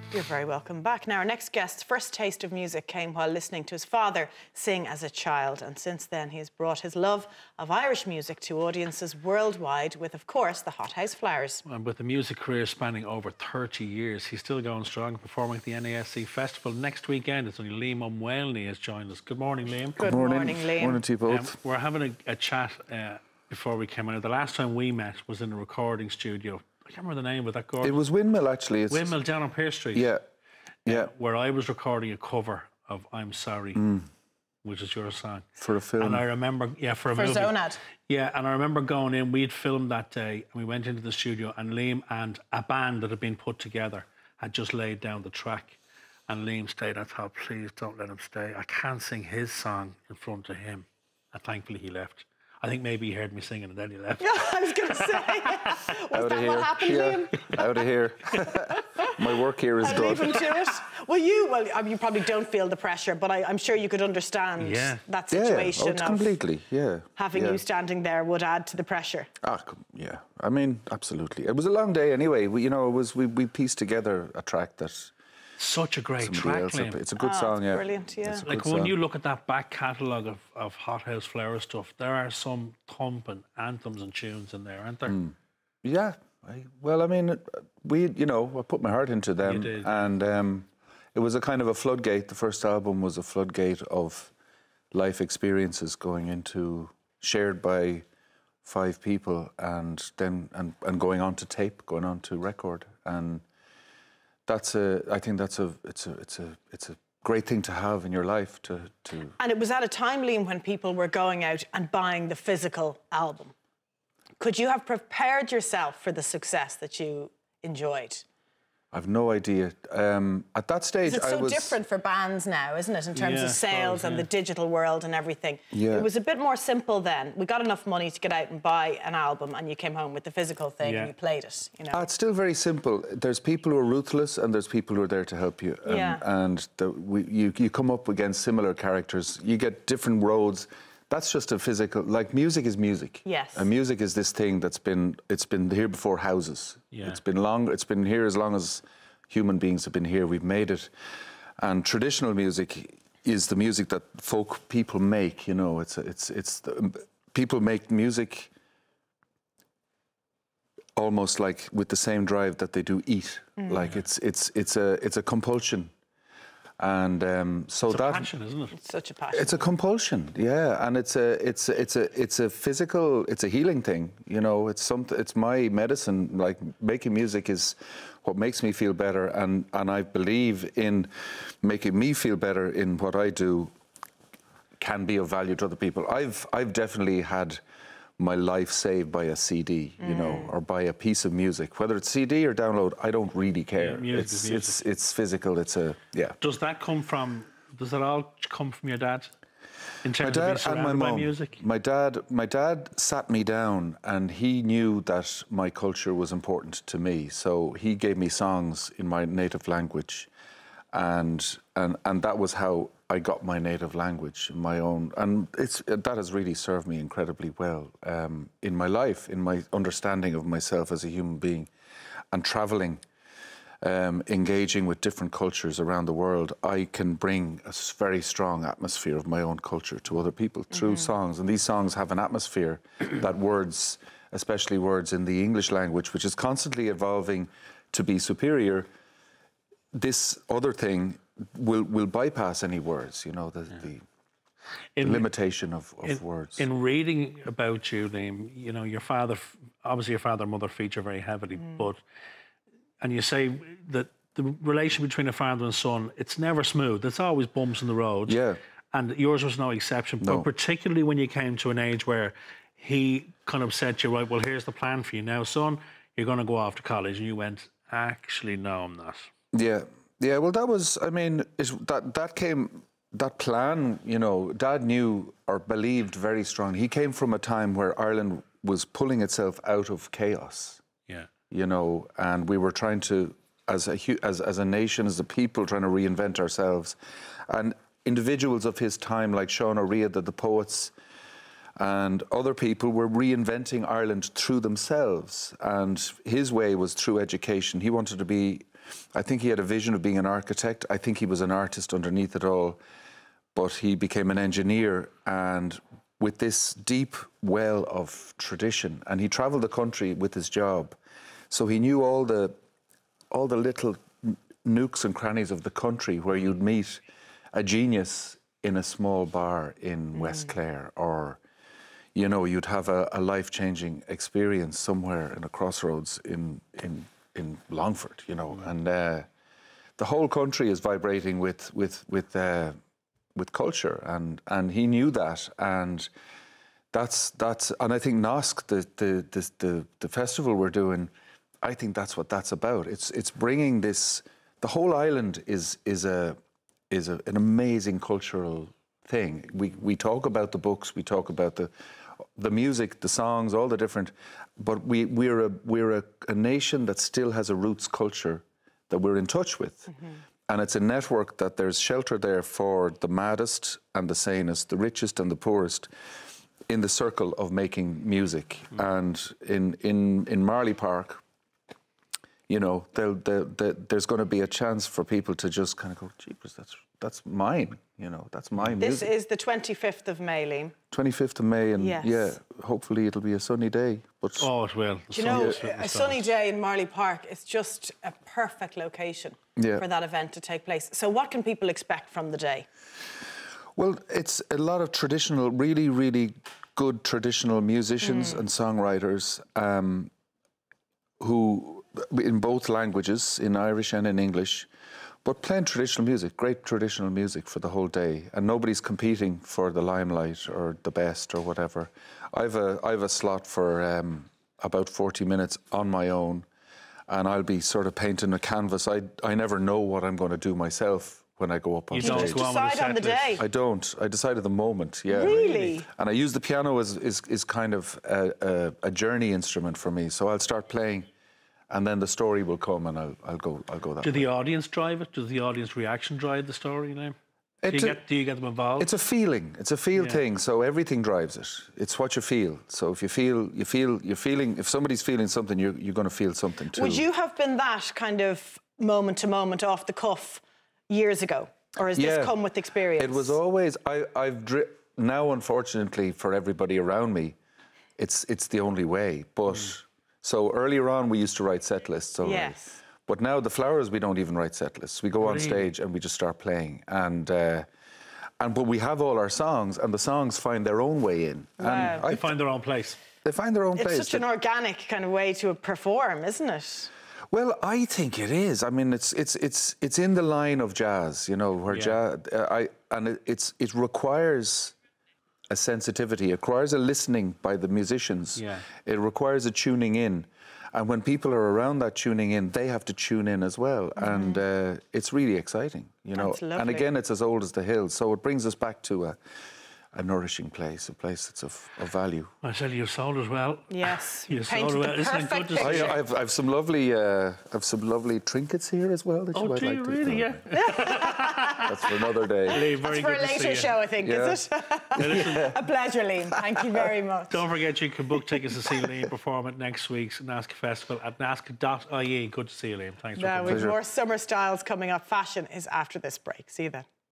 You're very welcome back. Now, our next guest's first taste of music came while listening to his father sing as a child, and since then he has brought his love of Irish music to audiences worldwide with, of course, the Hothouse Flowers. And with a music career spanning over 30 years, he's still going strong, performing at the NASC Festival next weekend. It's only Liam O'Mwelny has joined us. Good morning, Liam. Good morning, Liam. Morning to you both. We're having a chat before we came out. The last time we met was in a recording studio. I can't remember the name of that gorgeous... It was Windmill, actually. It's... Windmill down on Pearse Street. Yeah, yeah. Where I was recording a cover of I'm Sorry, which is your song. For a film. And I remember, for a movie. For Zonad. Yeah, and I remember going in, we'd filmed that day, and we went into the studio, and Liam and a band that had been put together had just laid down the track. And Liam stayed. I thought, please don't let him stay. I can't sing his song in front of him. And thankfully he left. I think maybe he heard me singing and then he left. I was going to say, was that what happened, Liam? Out of here. My work here is done. Leave him to it. Well, you probably don't feel the pressure, but I'm sure you could understand that situation. Yeah, completely, having you standing there would add to the pressure. Yeah, I mean, absolutely. It was a long day anyway. We pieced together a track that... Such a great track, Liam. It's a good song, yeah. Brilliant, yeah. Like when you look at that back catalogue of Hothouse Flower stuff, there are some thumping anthems and tunes in there, aren't there? Yeah. Well, I mean, I put my heart into them. You did. And it was a kind of a floodgate. The first album was a floodgate of life experiences going into, shared by 5 people, and then and going on to tape, going on to record. And I think it's a great thing to have in your life to. And it was at a time, Liam, when people were going out and buying the physical album. Could you have prepared yourself for the success that you enjoyed? I've no idea. At that stage, it's so different for bands now, isn't it, in terms of sales and the digital world and everything. Yeah. It was a bit more simple then. We got enough money to get out and buy an album, and you came home with the physical thing and you played it. It's still very simple. There's people who are ruthless and there's people who are there to help you. And you come up against similar characters. You get different roads. That's just a physical... Like, music is music. Yes. And music is this thing it's been here before houses. Yeah. It's been here as long as human beings have been here. We've made it. And traditional music is the music that people make, people make music almost like with the same drive that they do eat. Like, it's a compulsion. And so it's a passion, isn't it? It's such a passion. It's a compulsion, yeah, and it's a physical, it's a healing thing. It's my medicine. Like, making music is what makes me feel better, and I believe in making me feel better in what I do can be of value to other people. I've definitely had my life saved by a CD, or by a piece of music. Whether it's CD or download, I don't really care. Yeah, it's physical. Does that all come from your dad? In terms of being surrounded by music? My dad sat me down, and he knew that my culture was important to me. So he gave me songs in my native language, and that was how I got my native language, my own, and that has really served me incredibly well in my life, in my understanding of myself as a human being, and travelling, engaging with different cultures around the world. I can bring a very strong atmosphere of my own culture to other people through songs, and these songs have an atmosphere that words, especially words in the English language, which is constantly evolving to be superior, this other thing will bypass any words, the limitation of words. In reading about you, Liam, your father, obviously your father and mother feature very heavily, and you say that the relation between a father and son, it's never smooth. It's always bumps in the road. Yeah. And yours was no exception. No. But particularly when you came to an age where he kind of said to you, right, well, here's the plan for you now, son, you're going to go off to college. And you went, actually, no, I'm not. Yeah. Yeah, well, that was, I mean, that plan, Dad knew or believed very strongly. He came from a time where Ireland was pulling itself out of chaos. Yeah. And we were trying to, as a nation, as a people, trying to reinvent ourselves. And individuals of his time, like Sean O'Reilly, the poets, and other people were reinventing Ireland through themselves. And his way was through education. He wanted to be I think he had a vision of being an architect. I think he was an artist underneath it all, but he became an engineer, and with this deep well of tradition, and he travelled the country with his job, so he knew all the little nooks and crannies of the country where you'd meet a genius in a small bar in West Clare, or you know, you'd have a life-changing experience somewhere in a crossroads in Longford, you know, and the whole country is vibrating with culture, and he knew that, and that's and I think Nosk, the festival we're doing, I think that's what that's about. It's bringing this. The whole island is an amazing cultural thing. We talk about the books, we talk about the music, the songs, all the different, but we're a nation that still has a roots culture that we're in touch with. And it's a network that there's shelter there for the maddest and the sanest, the richest and the poorest, in the circle of making music. And in Marley Park, you know, there's going to be a chance for people to just kind of go, jeepers, that's mine, you know, that's my music. This is the 25th of May, Liam. 25th of May, and yes. Yeah, hopefully it'll be a sunny day. But oh, it will. Do you know, a sunny day in Marley Park is just a perfect location for that event to take place. So what can people expect from the day? Well, it's a lot of traditional, really, really good traditional musicians and songwriters who, in both languages, in Irish and in English, but playing traditional music, great traditional music for the whole day, and nobody's competing for the limelight or the best or whatever. I've a slot for about 40 minutes on my own, and I'll be sort of painting a canvas. I never know what I'm going to do myself when I go up on stage. You just decide on the day? I don't. I decide at the moment, yeah. Really? And I use the piano as kind of a journey instrument for me, so I'll start playing, and then the story will come, and I'll go that way. Do the audience drive it? Does the audience reaction drive the story, Liam? Do you get them involved? It's a feeling. It's a feel thing. So everything drives it. It's what you feel. So if you're feeling. If somebody's feeling something, you're going to feel something too. Would you have been that kind of moment to moment, off the cuff, years ago, or has this come with experience? It was always. Now, unfortunately, for everybody around me, it's the only way. But so earlier on, we used to write set lists already. Yes. But now the Flowers, we don't even write set lists. We go on stage and we just start playing, but we have all our songs, and the songs find their own way in. Wow. They find their own place. They find their own place. It's such an organic kind of way to perform, isn't it? Well, I think it is. I mean, it's in the line of jazz, you know, where jazz. It requires a sensitivity. It requires a listening by the musicians. Yeah. It requires a tuning in. And when people are around that tuning in, they have to tune in as well. And it's really exciting, you know. That's lovely. And again, it's as old as the hills. So it brings us back to a nourishing place, a place that's of value. I said you sold it well. Yes. You sold it well. Isn't it good to see? I've some lovely trinkets here as well. That do you really? Yeah. That's for another day. Liam, that's for a later show, I think, is it? A pleasure, Liam. Thank you very much. Don't forget you can book tickets to see Liam perform at next week's NASCA Festival at nasca.ie. Good to see you, Liam. Thanks for coming. Now, with more summer styles coming up, fashion is after this break. See you then.